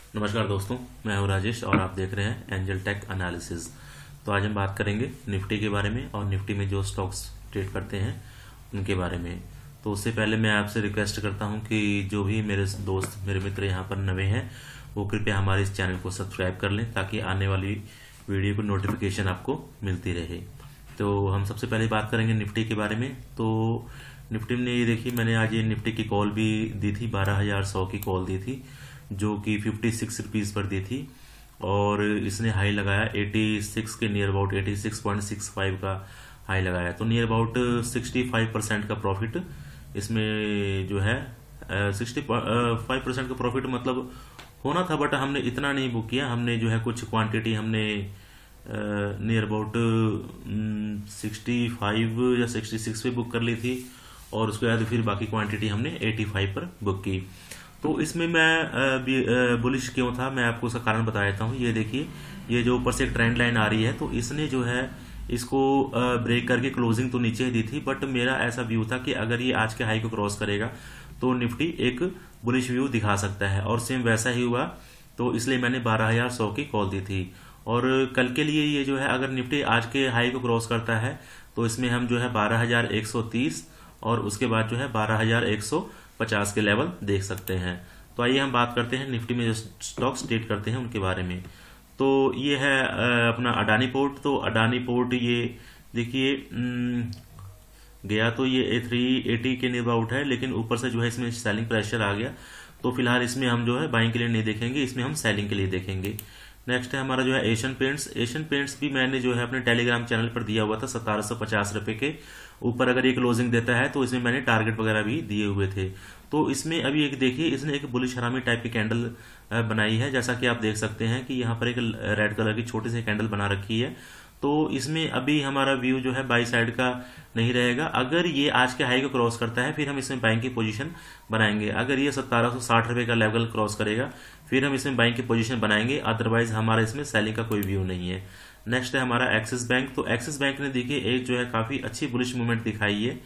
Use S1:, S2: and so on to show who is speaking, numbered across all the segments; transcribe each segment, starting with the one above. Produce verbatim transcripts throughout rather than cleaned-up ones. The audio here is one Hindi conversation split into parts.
S1: नमस्कार दोस्तों, मैं हूं राजेश और आप देख रहे हैं एंजल टेक एनालिसिस। तो आज हम बात करेंगे निफ्टी के बारे में और निफ्टी में जो स्टॉक्स ट्रेड करते हैं उनके बारे में। तो उससे पहले मैं आपसे रिक्वेस्ट करता हूं कि जो भी मेरे दोस्त मेरे मित्र यहाँ पर नए हैं वो कृपया हमारे इस चैनल को सब्सक्राइब कर लें ताकि आने वाली वीडियो की नोटिफिकेशन आपको मिलती रहे। तो हम सबसे पहले बात करेंगे निफ्टी के बारे में। तो निफ्टी में ये देखिए, मैंने आज ये निफ्टी की कॉल भी दी थी, बारह हजार सौ की कॉल दी थी जो कि फिफ्टी सिक्स रुपीज पर दी थी और इसने हाई लगाया छियासी के नियर अबाउट छियासी पॉइंट सिक्स फाइव का हाई लगाया। तो near about sixty five percent का प्रॉफिट इसमें जो है सिक्सटी फाइव परसेंट का प्रॉफिट मतलब होना था, बट हमने इतना नहीं बुक किया। हमने जो है कुछ क्वांटिटी हमने नियर अबाउट सिक्सटी फाइव या सिक्सटी सिक्स पे बुक कर ली थी और उसके बाद फिर बाकी क्वांटिटी हमने एटी फाइव पर बुक की। तो इसमें मैं बुलिश क्यों था, मैं आपको उसका कारण बता देता हूँ। ये देखिए, ये जो ऊपर से एक ट्रेंड लाइन आ रही है, तो इसने जो है इसको ब्रेक करके क्लोजिंग तो नीचे ही दी थी, बट मेरा ऐसा व्यू था कि अगर ये आज के हाई को क्रॉस करेगा तो निफ्टी एक बुलिश व्यू दिखा सकता है और सेम वैसा ही हुआ। तो इसलिए मैंने बारह हजार सौ की कॉल दी थी और कल के लिए ये जो है अगर निफ्टी आज के हाई को क्रॉस करता है तो इसमें हम जो है बारह हजार एक सौ तीस और उसके बाद जो है बारह हजार एक सौ पचास के लेवल देख सकते हैं। तो आइए हम बात करते हैं निफ्टी में जो स्टॉक्स ट्रेड करते हैं उनके बारे में। तो ये है अपना अडानी पोर्ट। तो अडानी पोर्ट ये देखिए गया तो ये थ्री एटी के नियर अबाउट है, लेकिन ऊपर से जो है इसमें सेलिंग प्रेशर आ गया। तो फिलहाल इसमें हम जो है बाइंग के लिए नहीं देखेंगे, इसमें हम सेलिंग के लिए देखेंगे। नेक्स्ट है हमारा जो है एशियन पेंट्स। एशियन पेंट्स भी मैंने जो है अपने टेलीग्राम चैनल पर दिया हुआ था सतारह सौ पचास रुपए के ऊपर। अगर ये क्लोजिंग देता है तो इसमें मैंने टारगेट वगैरह भी दिए हुए थे। तो इसमें अभी एक देखिए, इसने एक बुलिश हरामी टाइप की कैंडल बनाई है, जैसा कि आप देख सकते हैं कि यहाँ पर एक रेड कलर की छोटी सी कैंडल बना रखी है। तो इसमें अभी हमारा व्यू जो है बाई साइड का नहीं रहेगा। अगर ये आज के हाई को क्रॉस करता है फिर हम इसमें बाइंग की पोजीशन बनाएंगे। अगर ये सत्तारह सौ साठ रुपए का लेवल क्रॉस करेगा फिर हम इसमें बाइंग की पोजीशन बनाएंगे, अदरवाइज हमारा इसमें सेलिंग का कोई व्यू नहीं है। नेक्स्ट है हमारा एक्सिस बैंक। तो एक्सिस बैंक ने देखिए एक जो है काफी अच्छी बुलिश मूवमेंट दिखाई है।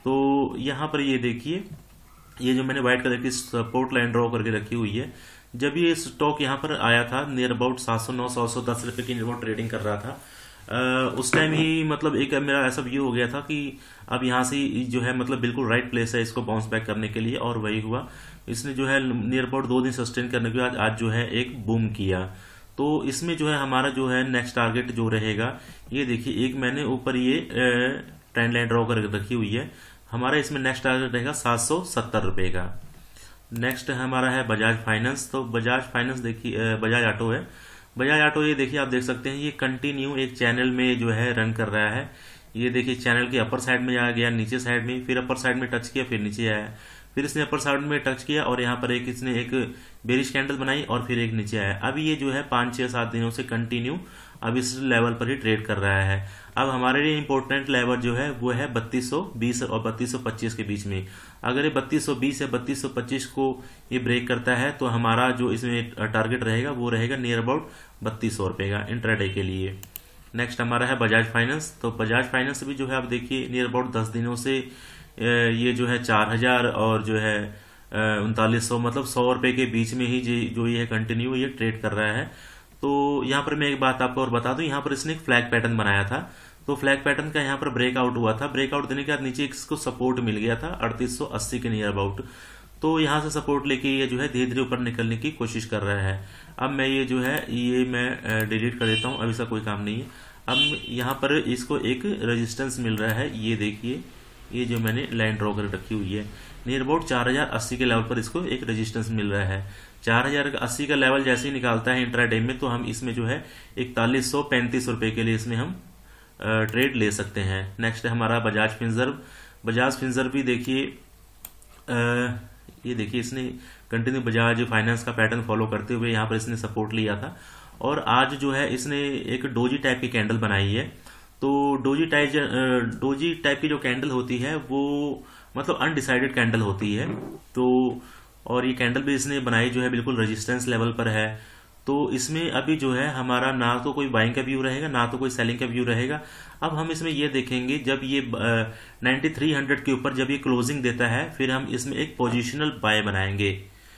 S1: तो यहाँ पर ये देखिए, ये जो मैंने व्हाइट कलर की सपोर्ट लाइन ड्रॉ करके रखी हुई है, जब ये स्टॉक यहाँ पर आया था नियर अबाउट सात सौ नौ सात सौ दस रुपए की नियर अबाउट ट्रेडिंग कर रहा था, Uh, उस टाइम ही मतलब एक मेरा ऐसा व्यू हो गया था कि अब यहाँ से जो है मतलब बिल्कुल राइट प्लेस है इसको बाउंस बैक करने के लिए, और वही हुआ। इसने जो है नियर अबाउट दो दिन सस्टेन करने के बाद आज जो है एक बूम किया। तो इसमें जो है हमारा जो है नेक्स्ट टारगेट जो रहेगा, ये देखिए एक मैंने ऊपर ये ट्रेंड लाइन ड्रॉ कर रखी हुई है, हमारा इसमें नेक्स्ट टारगेट रहेगा सात सौ सत्तर रुपए का। नेक्स्ट हमारा है बजाज फाइनेंस। तो बजाज फाइनेंस देखिए, बजाज ऑटो है। बजाज ऑटो ये देखिए आप देख सकते हैं ये कंटिन्यू एक चैनल में जो है रन कर रहा है। ये देखिए चैनल के अपर साइड में आ गया, नीचे साइड में, फिर अपर साइड में टच किया, फिर नीचे आया, फिर इसने अपर साइड में टच किया और यहाँ पर एक इसने एक बेरिश कैंडल बनाई और फिर एक नीचे आया। अब ये जो है पांच छह सात दिनों से कंटिन्यू अब इस लेवल पर ही ट्रेड कर रहा है। अब हमारे लिए इंपॉर्टेंट लेवल जो है वो है बत्तीस सौ बीस और बत्तीस सौ पच्चीस के बीच में। अगर ये बत्तीस सौ बीस या बत्तीस सौ पच्चीस को ये ब्रेक करता है तो हमारा जो इसमें टारगेट रहेगा वो रहेगा नियर अबाउट बत्तीस सौ रुपए का इंट्राडे के लिए। नेक्स्ट हमारा है बजाज फाइनेंस। तो बजाज फाइनेंस भी जो है आप देखिए नियर अबाउट दस दिनों से ये जो है चार हजार और जो है उनतालीस सौ मतलब सौ रुपए के बीच में ही जो ये कंटिन्यू ये ट्रेड कर रहा है। तो यहाँ पर मैं एक बात आपको और बता दूं, यहाँ पर इसने एक फ्लैग पैटर्न बनाया था। तो फ्लैग पैटर्न का यहाँ पर ब्रेकआउट हुआ था। ब्रेकआउट देने के बाद नीचे इसको सपोर्ट मिल गया था अड़तीस सौ अस्सी के नियर अबाउट। तो यहाँ से सपोर्ट लेके ये जो है धीरे धीरे ऊपर निकलने की कोशिश कर रहा है। अब मैं ये जो है ये मैं डिलीट कर देता हूँ, अभी इसका कोई काम नहीं है। अब यहाँ पर इसको एक रेजिस्टेंस मिल रहा है, ये देखिए ये जो मैंने लाइन ड्रॉ कर रखी हुई है नियर अबाउट चार हजार अस्सी के लेवल पर इसको एक रेजिस्टेंस मिल रहा है। चार हजार अस्सी का लेवल जैसे ही निकालता है इंट्राडे में तो हम इसमें जो है इकतालीस सौ पैंतीस रुपए के लिए इसमें हम ट्रेड ले सकते हैं। नेक्स्ट है हमारा बजाज फिनसर्व। बजाज फिनसर्व भी देखिए, ये देखिए इसने कंटिन्यू बजाज फाइनेंस का पैटर्न फॉलो करते हुए यहाँ पर इसने सपोर्ट लिया था और आज जो है इसने एक डोजी टाइप की कैंडल बनाई है। तो डोजी टाइप डोजी टाइप की जो कैंडल होती है वो मतलब अनडिसाइडेड कैंडल होती है। तो और ये कैंडल भी इसने बनाई जो है बिल्कुल रेजिस्टेंस लेवल पर है। तो इसमें अभी जो है हमारा ना तो कोई बाइंग का व्यू रहेगा ना तो कोई सेलिंग का व्यू रहेगा। अब हम इसमें ये देखेंगे जब ये नाइन्टी थ्री हंड्रेड के ऊपर जब ये क्लोजिंग देता है फिर हम इसमें एक पोजिशनल बाय बनाएंगे।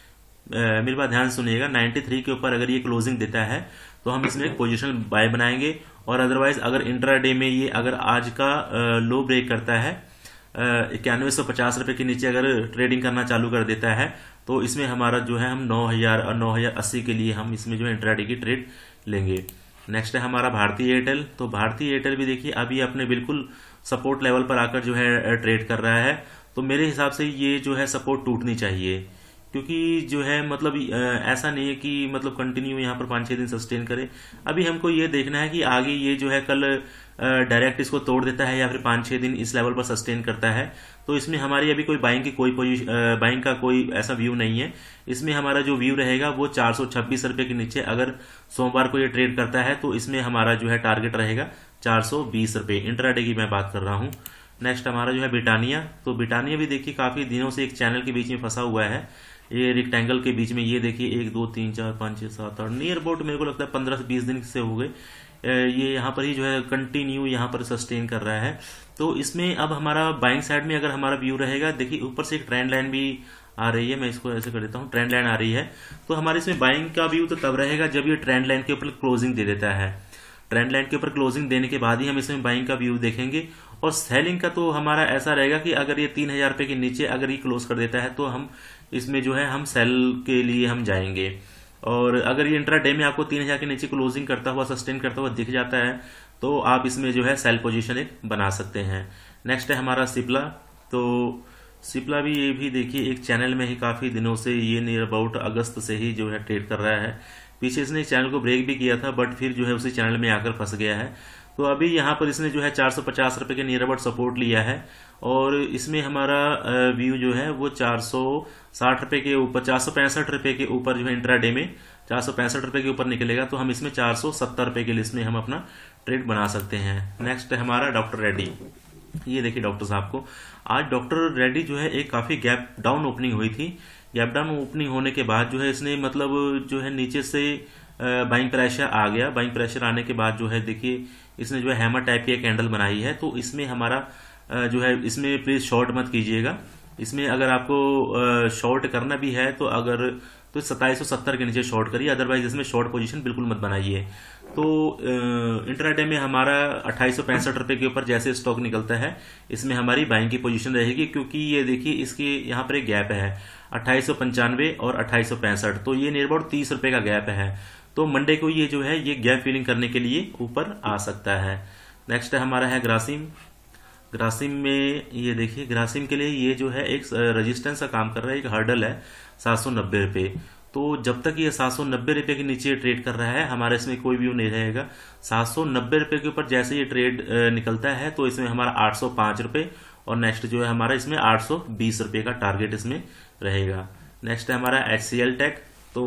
S1: मेरी बात ध्यान सुनिएगा, तिरानवे के ऊपर अगर ये क्लोजिंग देता है तो हम इसमें एक पोजीशन बाय बनाएंगे, और अदरवाइज अगर इंट्राडे में ये अगर आज का लो ब्रेक करता है इक्यानवे सौ पचास रुपए के नीचे अगर ट्रेडिंग करना चालू कर देता है तो इसमें हमारा जो है हम नौ हजार और नौ हजार अस्सी के लिए हम इसमें जो है इंट्राडे की ट्रेड लेंगे। नेक्स्ट है हमारा भारतीय एयरटेल। तो भारतीय एयरटेल भी देखिए अभी अपने बिल्कुल सपोर्ट लेवल पर आकर जो है ट्रेड कर रहा है, तो मेरे हिसाब से ये जो है सपोर्ट टूटनी चाहिए, क्योंकि जो है मतलब ऐसा नहीं है कि मतलब कंटिन्यू यहाँ पर पांच छह दिन सस्टेन करे। अभी हमको ये देखना है कि आगे ये जो है कल डायरेक्ट इसको तोड़ देता है या फिर पांच छह दिन इस लेवल पर सस्टेन करता है। तो इसमें हमारी अभी कोई बाइंग की कोई पोजीशन बाइंग का कोई ऐसा व्यू नहीं है। इसमें हमारा जो व्यू रहेगा वो चार सौ छब्बीस रुपए के नीचे अगर सोमवार को ये ट्रेड करता है तो इसमें हमारा जो है टारगेट रहेगा चार सौ बीस रुपए। इंट्राडे की मैं बात कर रहा हूँ। नेक्स्ट हमारा जो है ब्रिटानिया। तो ब्रिटानिया भी देखिए काफी दिनों से एक चैनल के बीच में फंसा हुआ है, ये रेक्टेंगल के बीच में। ये देखिए एक दो तीन चार पाँच छह सात आठ नियर अबाउट मेरे को लगता है पंद्रह से बीस दिन से हो गए ये यहाँ पर ही जो है कंटिन्यू यहाँ पर सस्टेन कर रहा है। तो इसमें अब हमारा बाइंग साइड में अगर हमारा व्यू रहेगा, देखिए ऊपर से एक ट्रेंड लाइन भी आ रही है, मैं इसको ऐसे कर देता हूँ, ट्रेंड लाइन आ रही है। तो हमारे इसमें बाइंग का व्यू तो तब रहेगा जब ये ट्रेंड लाइन के ऊपर क्लोजिंग दे देता है। ट्रेंड लाइन के ऊपर क्लोजिंग देने के बाद ही हम इसमें बाइंग का व्यू देखेंगे। और सेलिंग का तो हमारा ऐसा रहेगा कि अगर ये तीन हजार रुपए के नीचे अगर ये क्लोज कर देता है तो हम इसमें जो है हम सेल के लिए हम जाएंगे। और अगर ये इंट्राडे में आपको तीन हजार के नीचे क्लोजिंग करता हुआ सस्टेन करता हुआ दिख जाता है तो आप इसमें जो है सेल पोजीशन एक बना सकते हैं। नेक्स्ट है हमारा सिप्ला। तो सिप्ला भी ये भी देखिए एक चैनल में ही काफी दिनों से ये नियर अबाउट अगस्त से ही जो है ट्रेड कर रहा है। पीछे इसने इस चैनल को ब्रेक भी किया था बट फिर जो है उसी चैनल में आकर फंस गया है। तो अभी यहाँ पर इसने जो है चार सौ पचास रुपए के नियर अबाउट सपोर्ट लिया है, और इसमें हमारा व्यू जो है वो चार सौ साठ रुपए के ऊपर चार सौ पैंसठ रुपए के ऊपर जो है इंट्राडे में चार सौ पैंसठ रुपए के ऊपर निकलेगा तो हम इसमें चार सौ सत्तर रुपए के लिए इसमें हम अपना ट्रेड बना सकते हैं। नेक्स्ट है हमारा डॉक्टर रेड्डी। ये देखिए डॉक्टर साहब को आज डॉक्टर रेड्डी जो है एक काफी गैप डाउन ओपनिंग हुई थी। गैप डाउन ओपनिंग होने के बाद जो है इसने मतलब जो है नीचे से बाइंग प्रेशर आ गया। बाइंग प्रेशर आने के बाद जो है देखिए इसने जो है हैमर टाइप की कैंडल बनाई है। तो इसमें हमारा जो है इसमें प्लीज शॉर्ट मत कीजिएगा। इसमें अगर आपको शॉर्ट करना भी है तो अगर तो सत्ताईस सौ सत्तर के नीचे शॉर्ट करिए, अदरवाइज इसमें शॉर्ट पोजीशन बिल्कुल मत बनाइए। तो इंट्राडे में हमारा अट्ठाईस सौ पैंसठ रुपए के ऊपर जैसे स्टॉक निकलता है इसमें हमारी बाइंग की पोजीशन रहेगी, क्योंकि ये देखिए इसके यहाँ पर एक गैप है अट्ठाईस सौ पंचानवे और अट्ठाईस सौ पैंसठ, तो ये नियर अबाउट तीस रुपए का गैप है। तो मंडे को ये जो है ये गैप फिलिंग करने के लिए ऊपर आ सकता है। नेक्स्ट हमारा है ग्रासिम। ग्रासिम में ये देखिए ग्रासिम के लिए ये जो है एक रेजिस्टेंस का काम कर रहा है, एक हर्डल है सात सौ नब्बे रुपए। तो जब तक ये सात सौ नब्बे रुपए के नीचे ट्रेड कर रहा है हमारे इसमें कोई व्यू नहीं रहेगा। सात सौ नब्बे रुपए के ऊपर जैसे ये ट्रेड निकलता है तो इसमें हमारा आठ सौ पांच रुपए और नेक्स्ट जो है हमारा इसमें आठ सौ बीस रुपए का टारगेट इसमें रहेगा। नेक्स्ट है हमारा एच सी एल टेक। तो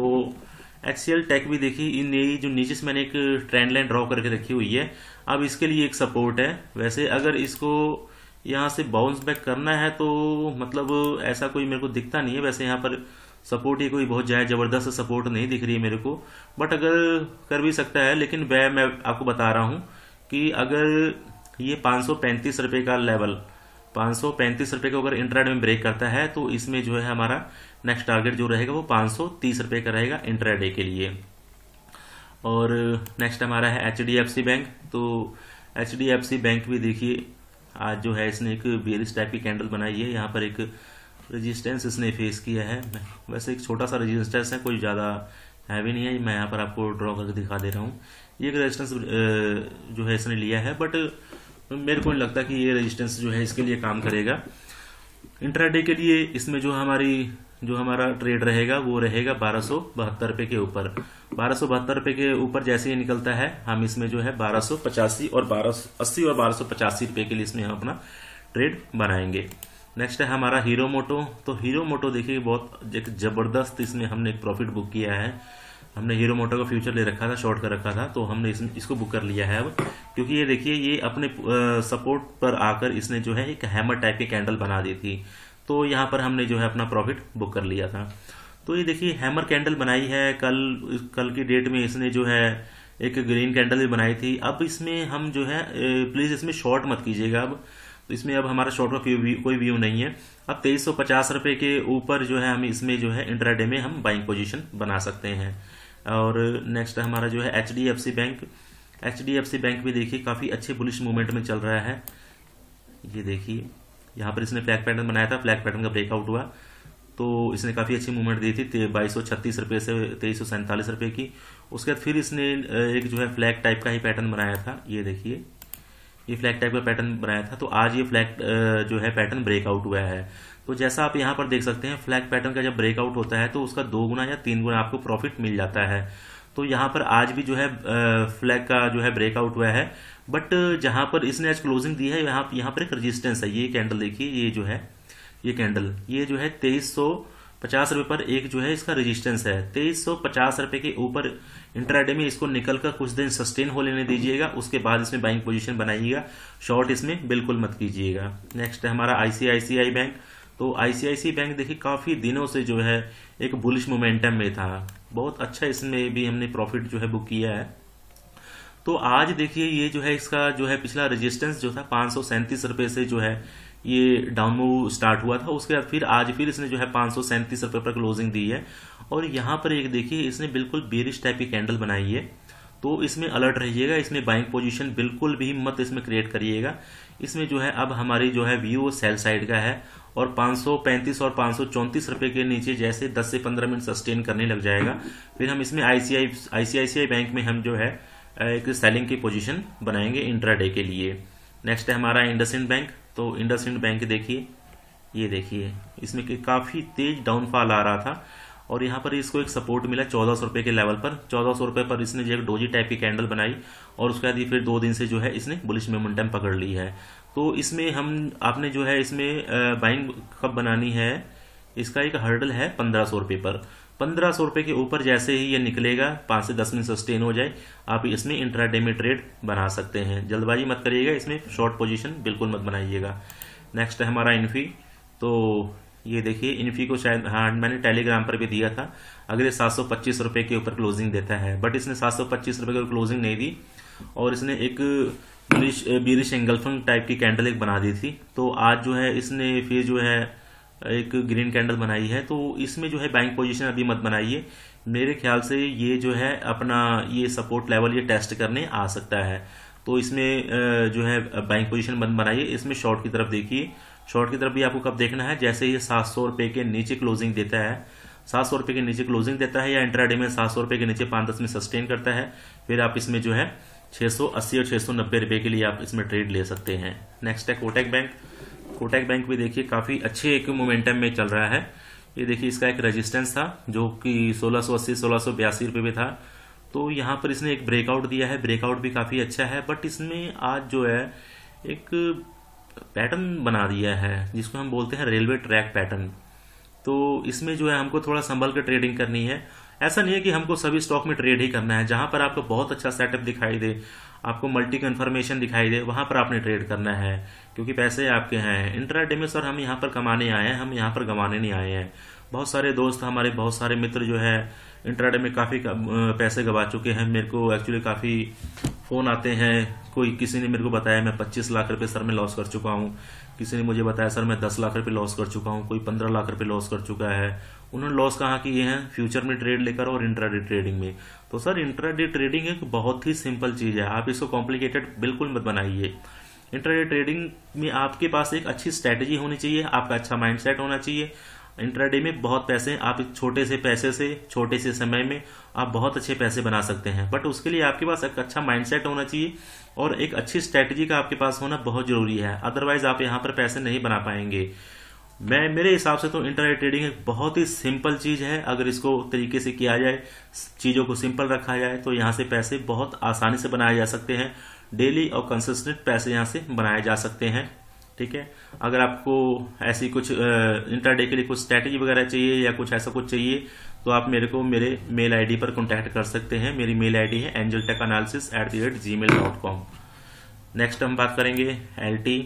S1: एच सी एल टेक भी देखिए इन ये जो नीचे से मैंने एक ट्रेंड लाइन ड्रॉ करके रखी हुई है, अब इसके लिए एक सपोर्ट है। वैसे अगर इसको यहाँ से बाउंस बैक करना है तो मतलब ऐसा कोई मेरे को दिखता नहीं है। वैसे यहाँ पर सपोर्ट ही कोई बहुत ज्यादा जबरदस्त सपोर्ट नहीं दिख रही है मेरे को, बट अगर कर भी सकता है। लेकिन वह मैं आपको बता रहा हूँ कि अगर ये पाँच सौ पैंतीस रुपए का लेवल पाँच सौ पैंतीस रुपए को अगर इंट्राडे में ब्रेक करता है तो इसमें जो है हमारा नेक्स्ट टारगेट जो रहेगा वो पाँच सौ तीस रुपए का रहेगा इंट्राडे के लिए। और नेक्स्ट हमारा है H D F C bank. तो H D F C bank भी देखिए आज जो है इसने एक बेरिश टाइप की कैंडल बनाई है, यहाँ पर एक रेजिस्टेंस इसने फेस किया है। वैसे एक छोटा सा रेजिस्टेंस है, कोई ज्यादा हैवी नहीं है, मैं यहाँ पर आपको ड्रॉ करके दिखा दे रहा हूँ। ये एक रेजिस्टेंस जो है इसने लिया है, बट मेरे को नहीं लगता कि ये रेजिस्टेंस जो है इसके लिए काम करेगा इंट्राडे के लिए। इसमें जो हमारी जो हमारा ट्रेड रहेगा वो रहेगा बारह सौ बहत्तर रुपए के ऊपर। बारह सौ बहत्तर रुपए के ऊपर जैसे ये निकलता है हम इसमें जो है बारह सौ पचासी और बारह सौ अस्सी और बारह सौ पचासी रुपए के लिए इसमें हम अपना ट्रेड बनाएंगे। नेक्स्ट है हमारा हीरो मोटो। तो हीरो मोटो देखिए बहुत एक जबरदस्त इसमें हमने एक प्रॉफिट बुक किया है। हमने हीरो मोटो का फ्यूचर ले रखा था, शॉर्ट कर रखा था, तो हमने इस, इसको बुक कर लिया है अब, क्योंकि ये देखिए ये अपने सपोर्ट पर आकर इसने जो है एक हैमर टाइप की कैंडल बना दी थी। तो यहाँ पर हमने जो है अपना प्रॉफिट बुक कर लिया था। तो ये देखिए हैमर कैंडल बनाई है, कल कल की डेट में इसने जो है एक ग्रीन कैंडल भी बनाई थी। अब इसमें हम जो है प्लीज इसमें शॉर्ट मत कीजिएगा। अब तो इसमें अब हमारा शॉर्ट का कोई व्यू नहीं है। अब तेईस सौ पचास रुपए के ऊपर जो है हम इसमें जो है इंट्राडे में हम बाइंग पोजीशन बना सकते हैं। और नेक्स्ट हमारा जो है H D F C bank. H D F C bank भी देखिए काफी अच्छे बुलिश मूवमेंट में चल रहा है। ये देखिए यहाँ पर इसने फ्लैग पैटर्न बनाया था, फ्लैग पैटर्न का ब्रेकआउट हुआ तो इसने काफी अच्छी मूवमेंट दी थी बाईस सौ छत्तीस रुपए से तेईस सौ सैंतालीस रुपए की। उसके बाद फिर इसने एक जो है फ्लैग टाइप का ही पैटर्न बनाया था। ये देखिए ये फ्लैग टाइप का पैटर्न बनाया था, तो आज ये फ्लैग जो है पैटर्न ब्रेकआउट हुआ है। तो जैसा आप यहाँ पर देख सकते हैं फ्लैग पैटर्न का जब ब्रेकआउट होता है तो उसका दो गुना या तीन गुना आपको प्रॉफिट मिल जाता है। तो यहाँ पर आज भी जो है फ्लैग का जो है ब्रेकआउट हुआ है, बट जहां पर इसने आज क्लोजिंग दी है यहाँ यहाँ पर एक रेजिस्टेंस है। ये कैंडल देखिए, ये जो है ये कैंडल ये जो है तेईस सौ पचास रुपए पर एक जो है इसका रेजिस्टेंस है। तेईस सौ पचास रुपए के ऊपर इंट्राडे में इसको निकलकर कुछ दिन सस्टेन हो लेने दीजिएगा, उसके बाद इसमें बाइंग पोजीशन बनाइएगा, शॉर्ट इसमें बिल्कुल मत कीजिएगा। नेक्स्ट है हमारा आईसीआईसीआई बैंक। तो आईसीआईसीआई बैंक देखिए काफी दिनों से जो है एक बुलिश मोमेंटम में था, बहुत अच्छा इसमें भी हमने प्रॉफिट जो है बुक किया है। तो आज देखिए ये जो है इसका जो है पिछला रेजिस्टेंस जो था पांच सौ सैंतीस रुपए से जो है ये डाउन मूव स्टार्ट हुआ था। उसके बाद फिर आज फिर इसने जो है पांच सौ सैंतीस रुपए पर क्लोजिंग दी है और यहाँ पर एक देखिए इसने बिल्कुल बेरिश टाइप की कैंडल बनाई है। तो इसमें अलर्ट रहिएगा, इसमें बाइंग पोजीशन बिल्कुल भी मत इसमें क्रिएट करिएगा। इसमें जो है अब हमारी जो है व्यू सेल साइड का है और पांच सौ पैंतीस और पांच सौ चौंतीस रुपए के नीचे जैसे दस से पंद्रह मिनट सस्टेन करने लग जाएगा, फिर हम इसमें आईसीआई आईसीआईसीआई बैंक में हम जो है एक सेलिंग की पोजीशन बनाएंगे इंट्राडे के लिए। नेक्स्ट है हमारा इंडसइंड बैंक। तो इंडसइंड बैंक देखिए, ये देखिए इसमें काफी तेज डाउनफॉल आ रहा था और यहाँ पर इसको एक सपोर्ट मिला चौदह सौ रुपए के लेवल पर। चौदह सौ रुपए पर इसने जो एक डोजी टाइप की कैंडल बनाई और उसके बाद फिर दो दिन से जो है इसने बुलिश मोमेंटम पकड़ ली है। तो इसमें हम आपने जो है इसमें बाइंग कब बनानी है, इसका एक हर्डल है पंद्रह सौ रुपए पर। पंद्रह सौ रुपए के ऊपर जैसे ही ये निकलेगा, पांच से दस मिनट सस्टेन हो जाए, आप इसमें इंट्राडे में ट्रेड बना सकते हैं। जल्दबाजी मत करिएगा, इसमें शॉर्ट पोजीशन बिल्कुल मत बनाइएगा। नेक्स्ट है हमारा इन्फी। तो ये देखिए इन्फी को शायद हाँ मैंने टेलीग्राम पर भी दिया था, अगर ये सात सौ पच्चीस रुपए के ऊपर क्लोजिंग देता है, बट इसने सात सौ पच्चीस रुपए की क्लोजिंग नहीं दी और इसने एक बीरिश एंगल्फिंग टाइप की कैंडल एक बना दी थी। तो आज जो है इसने फिर जो है एक ग्रीन कैंडल बनाई है। तो इसमें जो है बाइंग पोजीशन अभी मत बनाइए, मेरे ख्याल से ये जो है अपना ये सपोर्ट लेवल ये टेस्ट करने आ सकता है। तो इसमें जो है बाइंग पोजीशन बंद बनाइए। इसमें शॉर्ट की तरफ देखिए, शॉर्ट की तरफ भी आपको कब देखना है, जैसे ये सात सौ रुपए के नीचे क्लोजिंग देता है, सात सौ रुपए के नीचे क्लोजिंग देता है या इंट्राडे में सात सौ रुपए के नीचे पांच दस में सस्टेन करता है, फिर आप इसमें जो है छह सौ अस्सी और छह सौ नब्बे रुपए के लिए आप इसमें ट्रेड ले सकते हैं। नेक्स्ट है कोटक बैंक। कोटक बैंक भी देखिए काफी अच्छे एक मोमेंटम में चल रहा है। ये देखिए इसका एक रेजिस्टेंस था जो कि सोलह सौ अस्सी सोलह सौ बयासी रुपए में था। तो यहाँ पर इसने एक ब्रेकआउट दिया है, ब्रेकआउट भी काफी अच्छा है, बट इसमें आज जो है एक पैटर्न बना दिया है जिसको हम बोलते हैं रेलवे ट्रैक पैटर्न। तो इसमें जो है हमको थोड़ा संभल कर ट्रेडिंग करनी है। ऐसा नहीं है कि हमको सभी स्टॉक में ट्रेड ही करना है, जहां पर आपको बहुत अच्छा सेटअप दिखाई दे, आपको मल्टी कन्फर्मेशन दिखाई दे, वहां पर आपने ट्रेड करना है, क्योंकि पैसे आपके हैं। इंट्राडे में सर हम यहाँ पर कमाने आए हैं, हम यहाँ पर गंवाने नहीं आए हैं। बहुत सारे दोस्त हमारे, बहुत सारे मित्र जो है इंट्राडे में काफी पैसे गवा चुके हैं। मेरे को एक्चुअली काफी फोन आते हैं, कोई किसी ने मेरे को बताया मैं पच्चीस लाख रुपए सर मैं लॉस कर चुका हूँ, किसी ने मुझे बताया सर मैं दस लाख रुपए लॉस कर चुका हूँ, कोई पंद्रह लाख रुपए लॉस कर चुका है। उन्होंने लॉस कहाँ किए हैं, फ्यूचर में ट्रेड लेकर और इंट्राडे ट्रेडिंग में। तो सर इंट्राडे ट्रेडिंग एक बहुत ही सिंपल चीज है, आप इसको कॉम्प्लिकेटेड बिल्कुल मत बनाइए। इंट्राडे ट्रेडिंग में आपके पास एक अच्छी स्ट्रेटेजी होनी चाहिए, आपका अच्छा माइंडसेट होना चाहिए। इंट्राडे में बहुत पैसे, आप एक छोटे से पैसे से छोटे से समय में आप बहुत अच्छे पैसे बना सकते हैं, बट उसके लिए आपके पास एक अच्छा माइंडसेट होना चाहिए और एक अच्छी स्ट्रेटेजी का आपके पास होना बहुत जरूरी है। अदरवाइज आप यहाँ पर पैसे नहीं बना पाएंगे। मैं मेरे हिसाब से तो इंट्राडे ट्रेडिंग एक बहुत ही सिंपल चीज है, अगर इसको तरीके से किया जाए, चीजों को सिंपल रखा जाए, तो यहाँ से पैसे बहुत आसानी से बनाए जा सकते हैं। डेली और कंसिस्टेंट पैसे यहाँ से बनाए जा सकते हैं। ठीक है, अगर आपको ऐसी कुछ इंट्राडे के लिए कुछ स्ट्रेटेजी वगैरह चाहिए या कुछ ऐसा कुछ चाहिए, तो आप मेरे को मेरे मेल आईडी पर कांटेक्ट कर सकते हैं। मेरी मेल आईडी है angel tech analysis at the rate gmail dot com. Next हम बात करेंगे एल टी।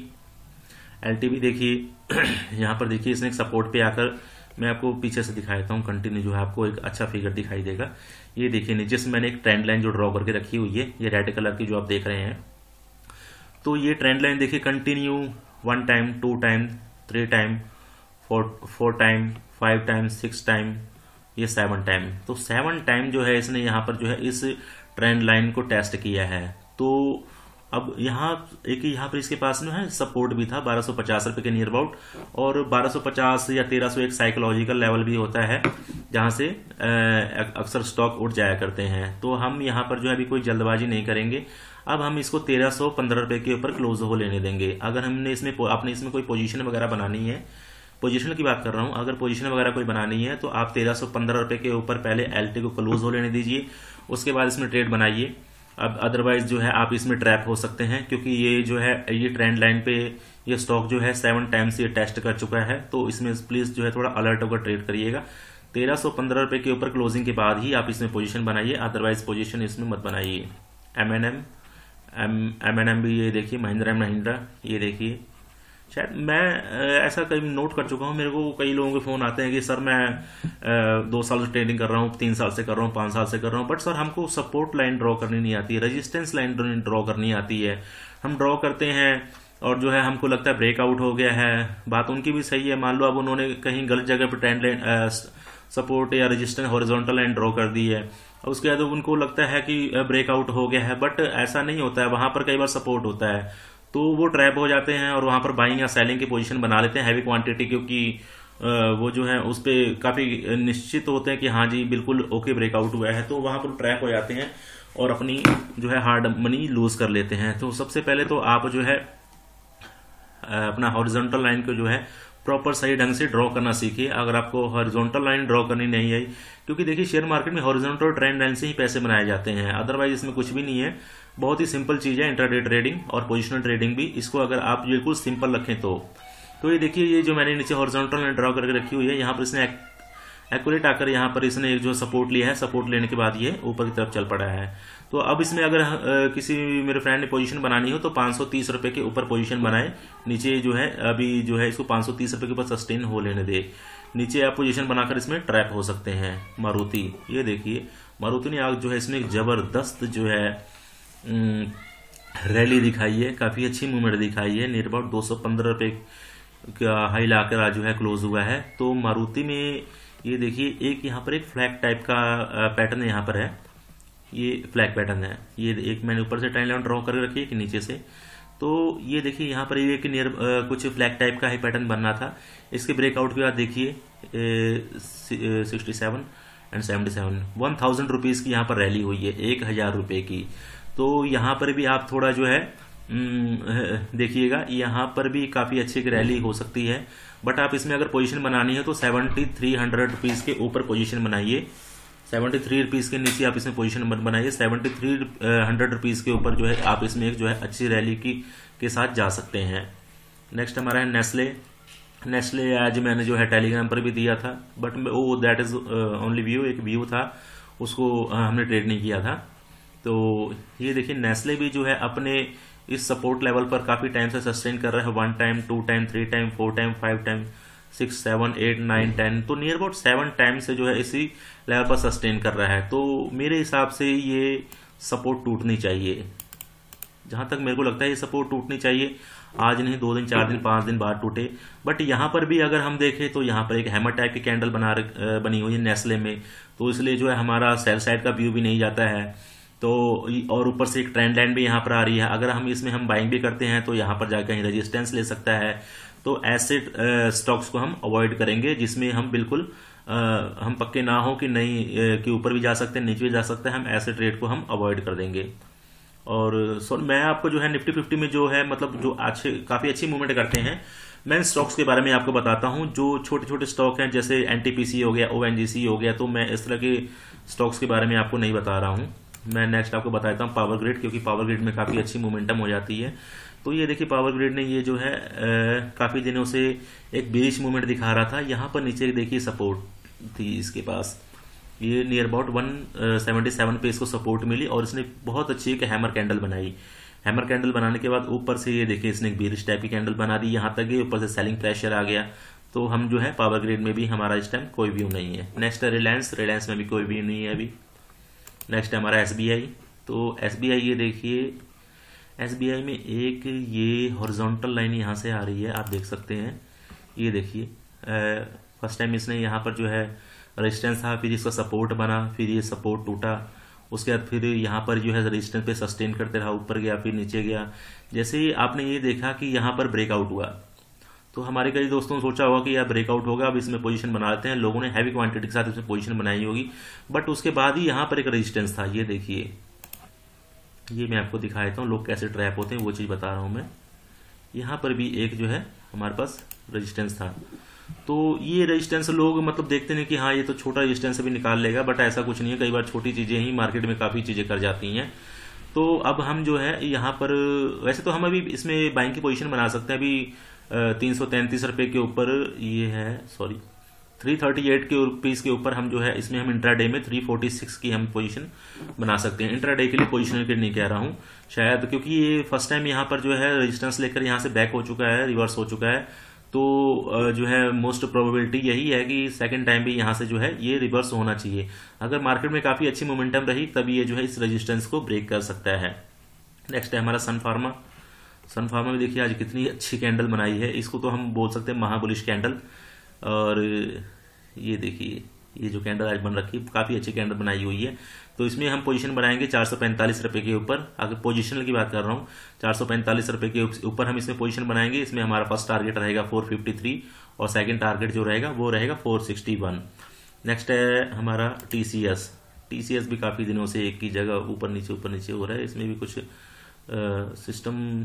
S1: एल टी भी देखिए यहाँ पर देखिए इसने एक सपोर्ट पे आकर, मैं आपको पीछे से दिखा देता हूँ, कंटिन्यू जो है आपको एक अच्छा फिगर दिखाई देगा। ये देखिए नीचे से मैंने एक ट्रेंड लाइन जो ड्रॉ करके रखी हुई है, ये रेड कलर की जो आप देख रहे हैं। तो ये ट्रेंड लाइन देखिए continue one time, two time, three time, four four time, five time, six time, ये सेवन टाइम। तो सेवन टाइम जो है इसने यहाँ पर जो है इस ट्रेंड लाइन को टेस्ट किया है। तो अब यहाँ एक यहाँ पर इसके पास में है सपोर्ट भी था बारह सौ पचास रुपए के नियर अबाउट, और बारह सौ पचास या तेरह सौ एक साइकोलॉजिकल लेवल भी होता है जहां से अक्सर स्टॉक उठ जाया करते हैं। तो हम यहाँ पर जो है अभी कोई जल्दबाजी नहीं करेंगे। अब हम इसको तेरह सौ पंद्रह रुपए के ऊपर क्लोज हो लेने देंगे। अगर हमने इसमें आपने इसमें कोई पोजीशन वगैरह बनानी है, पोजीशन की बात कर रहा हूं, अगर पोजीशन वगैरह कोई बनानी है तो आप तेरह सौ पंद्रह रुपए के ऊपर पहले एलटी को क्लोज हो लेने दीजिए, उसके बाद इसमें ट्रेड बनाइए। अब अदरवाइज जो है आप इसमें ट्रैप हो सकते हैं, क्योंकि ये जो है ये ट्रेंड लाइन पे ये स्टॉक जो है सेवन टाइम्स ये टेस्ट कर चुका है। तो इसमें प्लीज जो है थोड़ा अलर्ट होकर ट्रेड करिएगा। तेरह सौ पंद्रह रुपए के ऊपर क्लोजिंग के बाद ही आप इसमें पोजीशन बनाइए, अदरवाइज पोजीशन इसमें मत बनाइए। M N M M N M भी ये देखिए, महिंद्रा एंड महिंद्रा ये देखिए। शायद मैं ऐसा कहीं नोट कर चुका हूँ, मेरे को कई लोगों के फोन आते हैं कि सर मैं दो साल से ट्रेडिंग कर रहा हूँ, तीन साल से कर रहा हूँ, पांच साल से कर रहा हूँ, बट सर हमको सपोर्ट लाइन ड्रॉ करनी नहीं आती है, रेजिस्टेंस लाइन ड्रॉ करनी आती है। हम ड्रॉ करते हैं और जो है हमको लगता है ब्रेकआउट हो गया है। बात उनकी भी सही है, मान लो अब उन्होंने कहीं गलत जगह पर ट्रेंड लाइन सपोर्ट या रेजिस्टेंस हॉरिजॉन्टल लाइन ड्रॉ कर दी है, उसके बाद उनको लगता है कि ब्रेकआउट हो गया है, बट ऐसा नहीं होता है। वहां पर कई बार सपोर्ट होता है, तो वो ट्रैप हो जाते हैं और वहां पर बाइंग या सेलिंग की पोजीशन बना लेते हैं हैवी क्वांटिटी, क्योंकि वो जो है उस पर काफी निश्चित होते हैं कि हाँ जी बिल्कुल ओके ब्रेकआउट हुआ है, तो वहां पर ट्रैप हो जाते हैं और अपनी जो है हार्ड मनी लूज कर लेते हैं। तो सबसे पहले तो आप जो है अपना हॉरिजॉन्टल लाइन को जो है प्रॉपर सही ढंग से ड्रॉ करना सीखिए। अगर आपको हॉरिजॉन्टल लाइन ड्रॉ करनी नहीं आई, क्योंकि देखिए शेयर मार्केट में हॉरिजॉन्टल ट्रेंड लाइन से ही पैसे बनाए जाते हैं, अदरवाइज इसमें कुछ भी नहीं है। बहुत ही सिंपल चीज है इंट्राडे ट्रेडिंग और पोजिशनल ट्रेडिंग भी। इसको अगर आप बिल्कुल सिंपल रखें तो तो ये देखिए, ये जो मैंने नीचे हॉरिजॉन्टल लाइन ड्रॉ करके रखी हुई है, यहाँ पर इसने एक्यूरेट आकर यहाँ पर इसने जो सपोर्ट लिया है, सपोर्ट लेने के बाद ये ऊपर की तरफ चल पड़ा है। तो अब इसमें अगर आ, किसी मेरे फ्रेंड ने पोजीशन बनानी हो तो पांच सौ तीस रुपए के ऊपर पोजीशन बनाए। नीचे जो है अभी जो है इसको पांच सौ तीस रुपए के ऊपर सस्टेन हो लेने दे। नीचे आप पोजीशन बनाकर इसमें ट्रैप हो सकते हैं। मारुति ये देखिए, मारुति ने आज जो है इसमें एक जबरदस्त जो है रैली दिखाई है, काफी अच्छी मूवमेंट दिखाई है। नियर अबाउट दो सौ पंद्रह रुपए का हाई लाकर आज जो है क्लोज हुआ है। तो मारुति में ये देखिए एक यहाँ पर एक फ्लैग टाइप का पैटर्न यहाँ पर है, ये फ्लैग पैटर्न है। ये एक मैंने ऊपर से ट्रेंड लाइन ड्रॉ करके रखी है कि नीचे से, तो ये देखिए यहाँ पर ये कि नियर कुछ फ्लैग टाइप का ही पैटर्न बनना था। इसके ब्रेकआउट के बाद देखिए sixty seven and seventy seven one thousand rupees की यहाँ पर रैली हुई है, एक हजार रुपए की। तो यहाँ पर भी आप थोड़ा जो है देखिएगा, यहाँ पर भी काफी अच्छी रैली हो सकती है, बट आप इसमें अगर पोजीशन बनानी है तो सेवेंटी थ्री हंड्रेड रुपीज के ऊपर पोजीशन बनाइए। सेवेंटी थ्री रुपीज के नीचे आप इसमें पोजीशन मत बनाइए। सेवेंटी थ्री हंड्रेड रुपीज के ऊपर जो है आप इसमें एक जो है अच्छी रैली की के साथ जा सकते हैं। नेक्स्ट हमारा है नेस्ले। नेस्ले आज मैंने जो है टेलीग्राम पर भी दिया था, बट वो दैट इज ओनली व्यू, एक व्यू था, उसको हमने ट्रेड नहीं किया था। तो ये देखिए नेस्ले भी जो है अपने इस सपोर्ट लेवल पर काफी टाइम से सस्टेन कर रहा है। One time, two time, three time, four time, five time, six, seven, eight, nine, ten, तो नियर अबाउट सेवन टाइम से जो है इसी लेवल पर सस्टेन कर रहा है। तो मेरे हिसाब से ये सपोर्ट टूटनी चाहिए, जहां तक मेरे को लगता है ये सपोर्ट टूटनी चाहिए। आज नहीं, दो दिन, चार दिन, पांच दिन बाद टूटे। बट यहाँ पर भी अगर हम देखें तो यहाँ पर एक हैमर टाइप की कैंडल बना बनी हुई है नेस्ले में, तो इसलिए जो है हमारा सेल साइड का व्यू भी नहीं जाता है। तो और ऊपर से एक ट्रेंड लाइन भी यहाँ पर आ रही है। अगर हम इसमें हम बाइंग भी करते हैं तो यहाँ पर जाकर कहीं रेजिस्टेंस ले सकता है। तो ऐसे स्टॉक्स को हम अवॉइड करेंगे जिसमें हम बिल्कुल आ, हम पक्के ना हो कि नहीं कि ऊपर भी जा सकते हैं, नीचे भी जा सकते हैं। हम ऐसे ट्रेड को हम अवॉइड कर देंगे। और सो मैं आपको जो है निफ्टी फिफ्टी में जो है मतलब जो अच्छे काफी अच्छी मूवमेंट करते हैं, मैं इन स्टॉक्स के बारे में आपको बताता हूं। जो छोटे छोटे स्टॉक हैं जैसे एनटीपीसी हो गया, ओएनजीसी हो गया, तो मैं इस तरह के स्टॉक्स के बारे में आपको नहीं बता रहा हूं। मैं नेक्स्ट आपको बताता हूं पावर ग्रिड, क्योंकि पावर ग्रिड में काफी अच्छी मोमेंटम हो जाती है। तो ये देखिए पावर ग्रिड ने ये जो है आ, काफी दिनों से एक बेरिश मूवमेंट दिखा रहा था। यहाँ पर नीचे देखिए सपोर्ट थी इसके पास, ये near about one seventy seven पे इसको सपोर्ट मिली और इसने बहुत अच्छी एक हैमर कैंडल बनाई। हैमर कैंडल बनाने के बाद ऊपर से ये देखिए इसने एक बेरिश टाइप की कैंडल बना दी, यहाँ तक ये ऊपर से सेलिंग प्रेशर आ गया। तो हम जो है पावर ग्रिड में भी हमारा इस टाइम कोई व्यू नहीं है। नेक्स्ट है रिलायंस, रिलायंस में भी कोई व्यू नहीं है अभी। नेक्स्ट है हमारा एसबीआई। तो एसबीआई ये देखिए एसबीआई में एक ये हॉरिजॉन्टल लाइन यहाँ से आ रही है, आप देख सकते हैं। ये देखिए फर्स्ट टाइम इसने यहाँ पर जो है रेजिस्टेंस था, फिर इसका सपोर्ट बना, फिर ये सपोर्ट टूटा, उसके बाद फिर यहाँ पर जो है रेजिस्टेंस पे सस्टेन करते रहा, ऊपर गया फिर नीचे गया। जैसे ही आपने ये देखा कि यहाँ पर ब्रेकआउट हुआ, तो हमारे कई दोस्तों ने सोचा होगा कि यार ब्रेकआउट होगा, अब इसमें पोजीशन बना लेते हैं। लोगों ने हैवी क्वांटिटी के साथ इसमें पोजीशन बनाई होगी, बट उसके बाद ही यहाँ पर एक रेजिस्टेंस था। ये देखिए, ये मैं आपको दिखा देता हूँ लोग कैसे ट्रैप होते हैं, वो चीज़ बता रहा हूँ मैं। यहाँ पर भी एक जो है हमारे पास रेजिस्टेंस था, तो ये रेजिस्टेंस लोग मतलब देखते हैं कि हाँ ये तो छोटा रेजिस्टेंस भी निकाल लेगा, बट ऐसा कुछ नहीं है। कई बार छोटी चीज़ें ही मार्केट में काफ़ी चीज़ें कर जाती हैं। तो अब हम जो है यहाँ पर, वैसे तो हम अभी इसमें बाइंग की पोजीशन बना सकते हैं। अभी तीन सौ तैंतीस रुपये के ऊपर ये है, सॉरी थ्री थर्टी एट के रुपीज़ के ऊपर हम जो है इसमें हम इंट्राडे में थ्री फोर्टी सिक्स की हम पोजीशन बना सकते हैं। इंट्राडे के लिए पोजीशन के नहीं कह रहा हूँ शायद, क्योंकि ये फर्स्ट टाइम यहाँ पर जो है रेजिस्टेंस लेकर यहाँ से बैक हो चुका है, रिवर्स हो चुका है। तो जो है मोस्ट प्रोबेबिलिटी यही है कि सेकंड टाइम भी यहाँ से जो है ये रिवर्स होना चाहिए। अगर मार्केट में काफ़ी अच्छी मोमेंटम रही तब ये जो है इस रेजिस्टेंस को ब्रेक कर सकता है। नेक्स्ट है हमारा सन फार्मा। सन फार्मा में देखिए आज कितनी अच्छी कैंडल बनाई है, इसको तो हम बोल सकते हैं महाबुलिश कैंडल। और ये देखिए ये जो कैंडल आज बन रखी है, काफ़ी अच्छी कैंडल बनाई हुई है। तो इसमें हम पोजीशन बनाएंगे चार सौ पैंतालीस रुपये के ऊपर। अगर पोजीशनल की बात कर रहा हूँ, चार सौ पैंतालीस रुपये के ऊपर हम इसमें पोजीशन बनाएंगे। इसमें हमारा फर्स्ट टारगेट रहेगा चार सौ तिरेपन और सेकंड टारगेट जो रहेगा वो रहेगा चार सौ इकसठ। नेक्स्ट है हमारा टीसीएस। टीसीएस भी काफ़ी दिनों से एक की जगह ऊपर नीचे ऊपर नीचे हो रहा है। इसमें भी कुछ सिस्टम,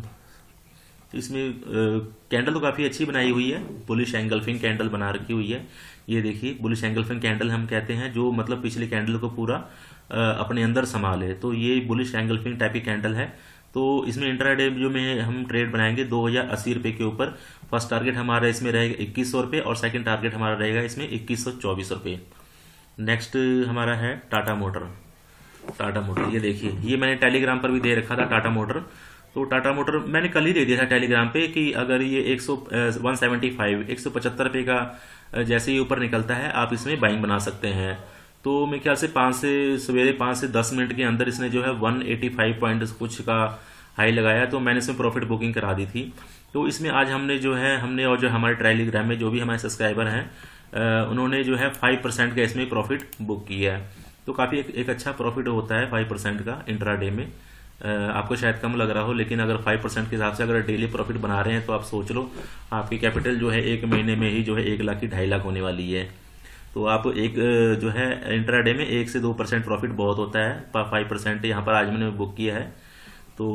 S1: इसमें कैंडल तो काफ़ी अच्छी बनाई हुई है, बुलिश एंगल्फिंग कैंडल बना रखी हुई है। ये देखिए बुलिश एंगल्फिंग कैंडल हम कहते हैं जो मतलब पिछली कैंडल को पूरा आ, अपने अंदर संभाले, तो ये बुलिश एंगल्फिंग टाइप की कैंडल है। तो इसमें इंट्राडे जो में हम ट्रेड बनाएंगे दो हजार अस्सी रुपये के ऊपर। फर्स्ट टारगेट हमारा इसमें रहेगा इक्कीस सौ रुपये और सेकेंड टारगेट हमारा रहेगा इसमें इक्कीस सौ चौबीस रुपये। नेक्स्ट हमारा है टाटा मोटर। टाटा मोटर ये देखिए, ये मैंने टेलीग्राम पर भी दे रखा था टाटा मोटर। तो टाटा मोटर मैंने कल ही दे दिया था टेलीग्राम पे कि अगर ये एक सौ वन सेवेंटी फाइव एक सौ पचहत्तर रुपये का जैसे ही ऊपर निकलता है आप इसमें बाइंग बना सकते हैं। तो मेरे ख्याल से पाँच से सवेरे पाँच से दस मिनट के अंदर इसने जो है एक सौ पचासी पॉइंट कुछ का हाई लगाया, तो मैंने इसमें प्रॉफिट बुकिंग करा दी थी। तो इसमें आज हमने जो है हमने और जो हमारे टेलीग्राम में जो भी हमारे सब्सक्राइबर हैं उन्होंने जो है फाइव परसेंट का इसमें प्रॉफिट बुक किया है। तो काफ़ी एक, एक अच्छा प्रॉफिट होता है फाइव परसेंट का इंट्राडे में। आपको शायद कम लग रहा हो, लेकिन अगर फाइव परसेंट के हिसाब से अगर डेली प्रॉफिट बना रहे हैं तो आप सोच लो आपकी कैपिटल जो है एक महीने में ही जो है एक लाख की ढाई लाख होने वाली है। तो आप एक जो है इंट्राडे में एक से दो परसेंट प्रॉफिट बहुत होता है। फाइव परसेंट यहाँ पर आज मैंने बुक किया है, तो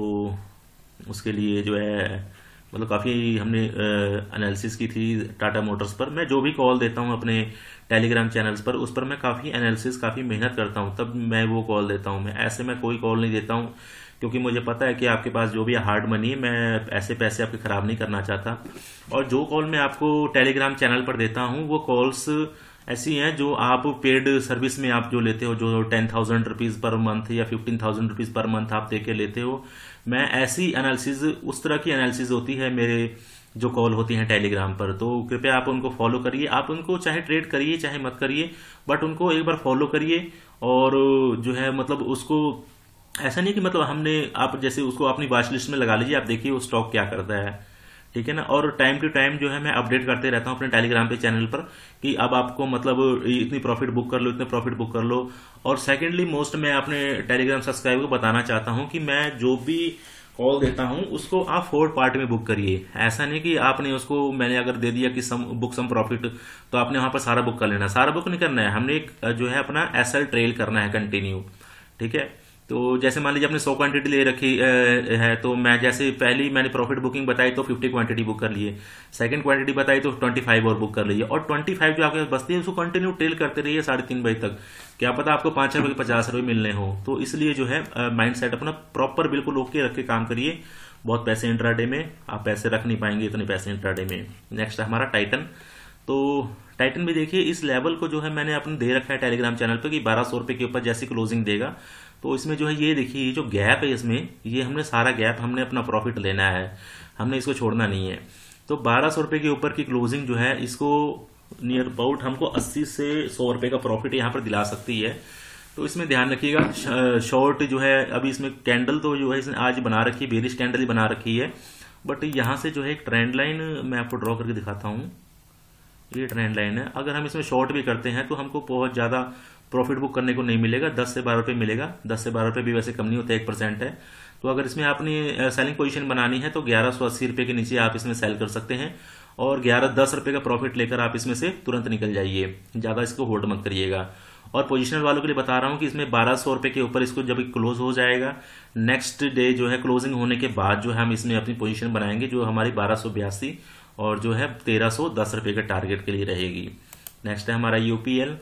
S1: उसके लिए जो है मतलब काफ़ी हमने एनालिसिस की थी टाटा मोटर्स पर। मैं जो भी कॉल देता हूँ अपने टेलीग्राम चैनल्स पर, उस पर मैं काफ़ी एनालिसिस काफ़ी मेहनत करता हूँ, तब मैं वो कॉल देता हूँ। मैं ऐसे मैं कोई कॉल नहीं देता हूँ, क्योंकि मुझे पता है कि आपके पास जो भी हार्ड मनी है, मैं ऐसे पैसे आपके ख़राब नहीं करना चाहता। और जो कॉल मैं आपको टेलीग्राम चैनल पर देता हूँ वो कॉल्स ऐसी हैं जो आप पेड सर्विस में आप जो लेते हो, जो ten thousand rupees per month या fifteen thousand rupees per month आप दे के लेते हो। मैं ऐसी एनालिसिस, उस तरह की एनालिसिस होती है मेरे जो कॉल होती हैं टेलीग्राम पर। तो कृपया आप उनको फॉलो करिए। आप उनको चाहे ट्रेड करिए चाहे मत करिए, बट उनको एक बार फॉलो करिए। और जो है मतलब उसको ऐसा नहीं कि मतलब हमने आप जैसे उसको अपनी वॉच लिस्ट में लगा लीजिए, आप देखिए वो स्टॉक क्या करता है, ठीक है ना। और टाइम टू टाइम जो है मैं अपडेट करते रहता हूँ अपने टेलीग्राम पे चैनल पर कि अब आपको मतलब इतनी प्रॉफिट बुक कर लो, इतने प्रॉफिट बुक कर लो। और सेकेंडली मोस्ट मैं अपने टेलीग्राम सब्सक्राइबर को बताना चाहता हूँ कि मैं जो भी कॉल देता हूँ उसको आप फोर्थ पार्ट में बुक करिए। ऐसा नहीं कि आपने उसको, मैंने अगर दे दिया कि सम बुक सम प्रॉफिट, तो आपने वहां पर सारा बुक कर लेना। सारा बुक नहीं करना है, हमने एक जो है अपना एसएल ट्रेल करना है कंटिन्यू, ठीक है। तो जैसे मान लीजिए आपने सौ क्वांटिटी ले रखी है, तो मैं जैसे पहली मैंने प्रॉफिट बुकिंग बताई तो फिफ्टी क्वांटिटी बुक कर लिए, सेकंड क्वांटिटी बताई तो ट्वेंटी फाइव और बुक कर लीजिए, और ट्वेंटी फाइव जो आपके पास बचती है उसको कंटिन्यू ट्रेल करते रहिए साढ़े तीन बजे तक। क्या पता आपको पांच रुपए के पचास रुपए मिलने हो। तो इसलिए जो है माइंड सेट अपना प्रॉपर बिल्कुल ओके रख के काम करिए। बहुत पैसे इंट्राडे में आप पैसे रख नहीं पाएंगे, इतने पैसे इंट्राडे में। नेक्स्ट है हमारा टाइटन। तो टाइटन भी देखिए इस लेवल को जो है मैंने अपने दे रखा है टेलीग्राम चैनल पे कि बारह सौ रुपए के ऊपर जैसी क्लोजिंग देगा, तो इसमें जो है ये देखिए ये जो गैप है इसमें, ये हमने सारा गैप हमने अपना प्रॉफिट लेना है, हमने इसको छोड़ना नहीं है। तो बारह सौ रुपए के ऊपर की क्लोजिंग जो है इसको नियर अबाउट हमको अस्सी से सौ रुपए का प्रॉफिट यहाँ पर दिला सकती है। तो इसमें ध्यान रखिएगा, शॉर्ट जो है अभी इसमें कैंडल तो जो है इसने आज बना रखी है, बेरिश कैंडल ही बना रखी है, बट यहां से जो है एक ट्रेंड लाइन मैं आपको ड्रॉ करके दिखाता हूं। ये ट्रेंड लाइन है, अगर हम इसमें शॉर्ट भी करते हैं तो हमको बहुत ज्यादा प्रॉफिट बुक करने को नहीं मिलेगा, दस से बारह रुपए मिलेगा। दस से बारह रुपए भी वैसे कम नहीं होता, एक परसेंट है। तो अगर इसमें आपने सेलिंग पोजीशन बनानी है तो ग्यारह सौ अस्सी रुपए के नीचे आप इसमें सेल कर सकते हैं और ग्यारह दस रुपए का प्रॉफिट लेकर आप इसमें से तुरंत निकल जाइए, ज्यादा इसको होल्ड मत करिएगा। और पोजिशनल वालों के लिए बता रहा हूं कि इसमें बारह सौ रुपए के ऊपर इसको जब क्लोज हो जाएगा, नेक्स्ट डे जो है क्लोजिंग होने के बाद जो है हम इसमें अपनी पोजीशन बनाएंगे, जो हमारी बारह सौ बयासी और जो है तेरह सौ दस रुपए के टारगेट के लिए रहेगी। नेक्स्ट है हमारा यूपीएल।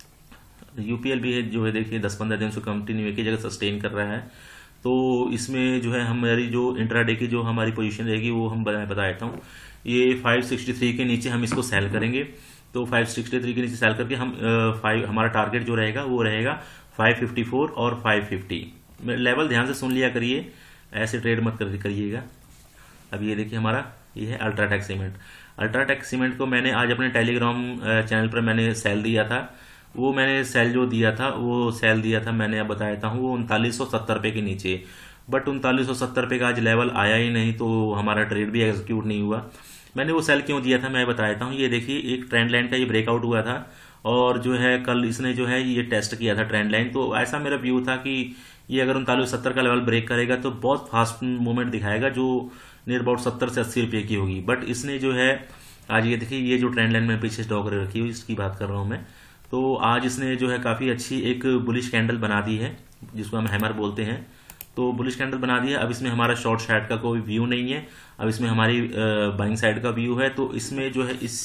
S1: यूपीएल भी है जो है देखिए दस पंद्रह दिन से कंटिन्यू एक ही जगह सस्टेन कर रहा है। तो इसमें जो है हमारी जो इंट्राडे की जो हमारी पोजीशन रहेगी वो हम बता देता हूँ। ये पाँच सौ तिरसठ के नीचे हम इसको सेल करेंगे, तो पाँच सौ तिरसठ के नीचे सेल करके हम फाइव हमारा टारगेट जो रहेगा वो रहेगा पाँच सौ चौवन और पाँच सौ पचास। लेवल ध्यान से सुन लिया करिए, ऐसे ट्रेड मत करिएगा। अब ये देखिए हमारा ये है अल्ट्राटेक सीमेंट। अल्ट्राटेक सीमेंट को मैंने आज अपने टेलीग्राम चैनल पर मैंने सेल दिया था। वो मैंने सेल जो दिया था वो सेल दिया था मैंने अब बताया हूँ वो उनतालीस सौ सत्तर रुपए के नीचे, बट उनतालीस सौ सत्तर रुपए का आज लेवल आया ही नहीं, तो हमारा ट्रेड भी एग्जीक्यूट नहीं हुआ। मैंने वो सेल क्यों दिया था मैं बताता हूँ। ये देखिए एक ट्रेंड लाइन का ये ब्रेकआउट हुआ था और जो है कल इसने जो है ये टेस्ट किया था ट्रेंड लाइन, तो ऐसा मेरा व्यू था कि ये अगर उनतालीस सत्तर का लेवल ब्रेक करेगा तो बहुत फास्ट मूवमेंट दिखाएगा जो नियर अबाउट सत्तर से अस्सी रुपए की होगी। बट इसने जो है आज ये देखिए ये जो ट्रेंड लाइन में पीछे स्टॉक रखी हुई इसकी बात कर रहा हूं मैं, तो आज इसने जो है काफी अच्छी एक बुलिश कैंडल बना दी है जिसको हम हैमर बोलते हैं। तो बुलिश कैंडल बना दिया। अब इसमें हमारा शॉर्ट साइड का कोई व्यू नहीं है, अब इसमें हमारी बाइंग साइड का व्यू है। तो इसमें जो है इस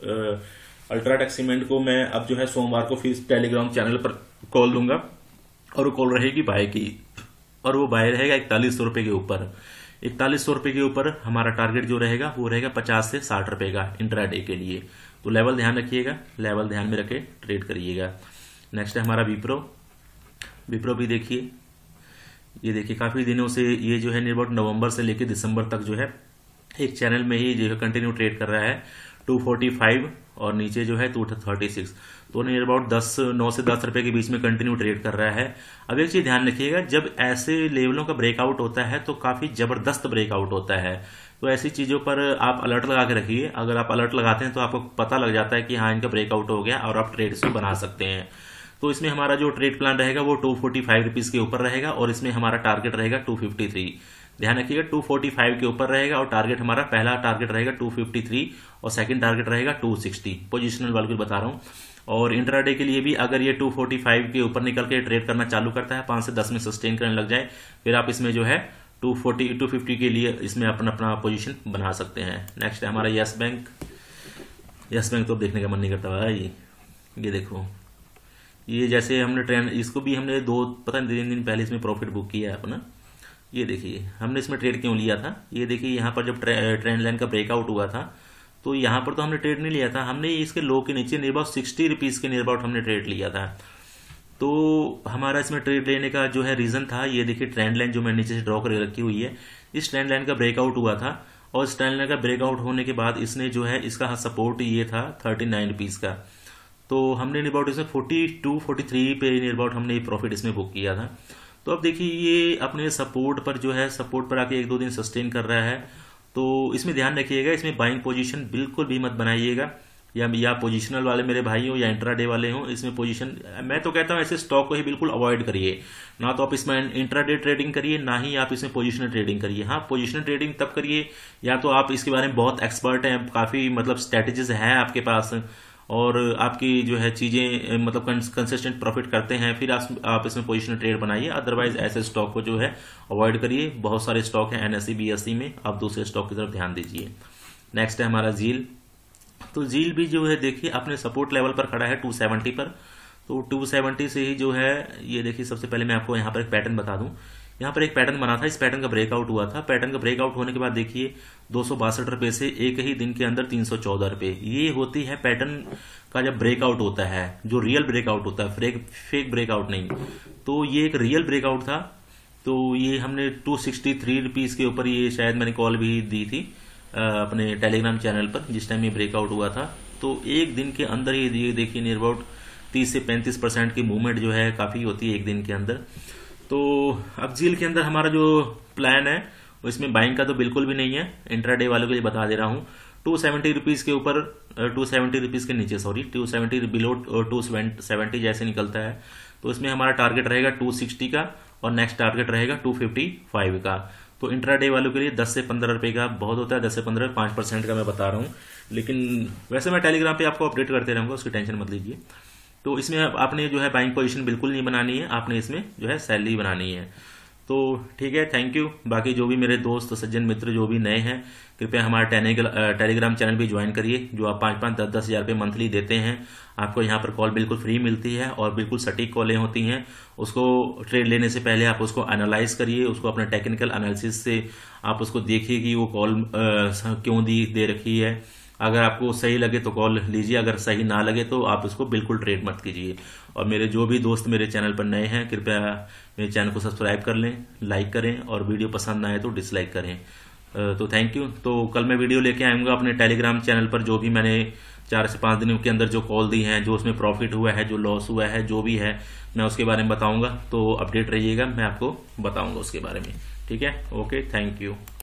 S1: अल्ट्राटेक सीमेंट को मैं अब जो है सोमवार को फिर टेलीग्राम चैनल पर कॉल दूंगा और वो कॉल रहेगी बाय की, और वो बाय रहेगा इकतालीस सौ रुपए के ऊपर। इकतालीस सौ रुपए के ऊपर हमारा टारगेट जो रहेगा वो रहेगा पचास से साठ रुपए का इंट्राडे के लिए। तो लेवल ध्यान रखिएगा, लेवल ध्यान में रखे ट्रेड करिएगा। नेक्स्ट है हमारा विप्रो। विप्रो भी देखिए, ये देखिए काफी दिनों से ये जो है नियर अबाउट नवंबर से लेकर दिसंबर तक जो है एक चैनल में ही जो है कंटिन्यू ट्रेड कर रहा है दो सौ पैंतालीस और नीचे जो है दो सौ छत्तीस, तो नियर अबाउट दस नौ से दस रुपए के बीच में कंटिन्यू ट्रेड कर रहा है। अब एक चीज ध्यान रखिएगा, जब ऐसे लेवलों का ब्रेकआउट होता है तो काफी जबरदस्त ब्रेकआउट होता है, तो ऐसी चीजों पर आप अलर्ट लगा के रखिए। अगर आप अलर्ट लगाते हैं तो आपको पता लग जाता है कि हाँ इनका ब्रेकआउट हो गया और आप ट्रेड इसको बना सकते हैं। तो इसमें हमारा जो ट्रेड प्लान रहेगा वो टू फोर्टी फाइव रुपीज के ऊपर रहेगा और इसमें हमारा टारगेट रहेगा टू फिफ्टी थ्री। ध्यान रखिएगा टू फोर्टी फाइव के ऊपर रहेगा और टारगेट हमारा पहला टारगेट रहेगा टू फिफ्टी थ्री और सेकंड टारगेट रहेगा टू सिक्सटी। पोजिशनल वाले को बता रहा हूं। और इंट्राडे के लिए भी अगर ये टू फोर्टी फाइव के ऊपर निकल के ट्रेड करना चालू करता है, पांच से दस में सस्टेन करने लग जाए, फिर आप इसमें जो है टू फोर्टी टू फिफ्टी के लिए इसमें अपना अपना पोजीशन बना सकते हैं। नेक्स्ट है हमारा यस बैंक। यस बैंक तो देखने का मन नहीं करता भाई। ये देखो ये जैसे हमने ट्रेंड इसको भी हमने दो पता नहीं तीन दिन पहले इसमें प्रॉफिट बुक किया है अपना। ये देखिए हमने इसमें ट्रेड क्यों लिया था, ये देखिए यहाँ पर जब ट्रेंड लाइन का ब्रेकआउट हुआ था तो यहाँ पर तो हमने ट्रेड नहीं लिया था, हमने इसके लो के नीचे नियर अबाउट सिक्सटी रुपीज के नियर अबाउट हमने ट्रेड लिया था। तो हमारा इसमें ट्रेड लेने का जो है रीजन था, ये देखिए ट्रेंड लाइन जो मैं नीचे से ड्रॉ करके रखी हुई है, इस ट्रेंड लाइन का ब्रेकआउट हुआ था और इस ट्रेंड लाइन का ब्रेकआउट होने के बाद इसने जो है इसका सपोर्ट ये था थर्टी नाइन रुपीज का, तो हमने नियर अबाउट इसमें फोर्टी टू फोर्टी थ्री पे नियर अबाउट हमने प्रॉफिट इसमें बुक किया था। तो अब देखिए ये अपने सपोर्ट पर जो है सपोर्ट पर आके एक दो दिन सस्टेन कर रहा है, तो इसमें ध्यान रखिएगा, इसमें बाइंग पोजीशन बिल्कुल भी मत बनाइएगा, या या पोजिशनल वाले मेरे भाई हो या इंट्राडे वाले हो, इसमें पोजीशन मैं तो कहता हूं ऐसे स्टॉक को ही बिल्कुल अवॉइड करिए। ना तो आप इसमें इंट्राडे ट्रेडिंग करिए, ना ही आप इसमें पोजिशनल ट्रेडिंग करिए। हाँ पोजिशनल ट्रेडिंग तब करिए या तो आप इसके बारे में बहुत एक्सपर्ट हैं, काफी मतलब स्ट्रेटेजीज है आपके पास और आपकी जो है चीजें मतलब कंसिस्टेंट प्रॉफिट करते हैं, फिर आप, आप इसमें पोजिशनल ट्रेड बनाइए। अदरवाइज ऐसे स्टॉक को जो है अवॉइड करिए। बहुत सारे स्टॉक हैं एनएसई बीएसई में, आप दूसरे स्टॉक की तरफ ध्यान दीजिए। नेक्स्ट है हमारा जील। तो जील भी जो है देखिए अपने सपोर्ट लेवल पर खड़ा है टू सेवेंटी पर, तो टू सेवेंटी से ही जो है ये देखिए सबसे पहले मैं आपको यहाँ पर एक पैटर्न बता दूं। यहाँ पर एक पैटर्न बना था, इस पैटर्न का ब्रेकआउट हुआ था। पैटर्न का ब्रेकआउट होने के बाद देखिए दो सौ बासठ रुपए से एक ही दिन के अंदर तीन सौ चौदह रुपए, ये होती है पैटर्न का जब ब्रेकआउट होता है, जो रियल ब्रेकआउट होता है, फेक फेक ब्रेकआउट नहीं। तो ये एक रियल ब्रेकआउट था, तो ये हमने टू सिक्सटी थ्री रुपीज के ऊपर ये शायद मैंने कॉल भी दी थी अपने टेलीग्राम चैनल पर जिस टाइम ये ब्रेकआउट हुआ था। तो एक दिन के अंदर ये देखिए नियर अबाउट तीस से पैंतीस परसेंट की मूवमेंट जो है काफ़ी होती है एक दिन के अंदर। तो अब जील के अंदर हमारा जो प्लान है इसमें बाइंग का तो बिल्कुल भी नहीं है, इंट्राडे वालों के लिए बता दे रहा हूँ। टू सेवेंटी रुपीज़ के ऊपर, टू सेवेंटी रुपीज़ के नीचे, sorry two seventy below two seventy जैसे निकलता है तो इसमें हमारा टारगेट रहेगा टू सिक्सटी का और नेक्स्ट टारगेट रहेगा टू फिफ्टी फाइव का। तो इंट्राडे वालों के लिए दस से पंद्रह रुपए का बहुत होता है, दस से पंद्रह पाँच परसेंट का मैं बता रहा हूँ, लेकिन वैसे मैं टेलीग्राम पे आपको अपडेट करते रहूँगा, उसकी टेंशन मत लीजिए। तो इसमें आपने जो है बाइंग पोजीशन बिल्कुल नहीं बनानी है, आपने इसमें जो है सैलरी बनानी है। तो ठीक है, थैंक यू। बाकी जो भी मेरे दोस्त सज्जन मित्र जो भी नए हैं कृपया हमारा टेलीग्राम चैनल भी ज्वाइन करिए। जो आप पाँच पाँच दस दस हज़ार रुपये मंथली देते हैं, आपको यहाँ पर कॉल बिल्कुल फ्री मिलती है और बिल्कुल सटीक कॉलें होती हैं। उसको ट्रेड लेने से पहले आप उसको एनालाइज करिए, उसको अपने टेक्निकल एनालिसिस से आप उसको देखिए कि वो कॉल क्यों दी दे रखी है। अगर आपको सही लगे तो कॉल लीजिए, अगर सही ना लगे तो आप उसको बिल्कुल ट्रेड मत कीजिए। और मेरे जो भी दोस्त मेरे चैनल पर नए हैं कृपया मेरे चैनल को सब्सक्राइब कर लें, लाइक करें और वीडियो पसंद ना आए तो डिसलाइक करें। तो थैंक यू। तो कल मैं वीडियो लेके आऊँगा अपने टेलीग्राम चैनल पर, जो भी मैंने चार से पाँच दिनों के अंदर जो कॉल दी हैं, जो उसमें प्रॉफिट हुआ है, जो लॉस हुआ है, जो भी है मैं उसके बारे में बताऊँगा। तो अपडेट रहिएगा, मैं आपको बताऊँगा उसके बारे में। ठीक है, ओके, थैंक यू।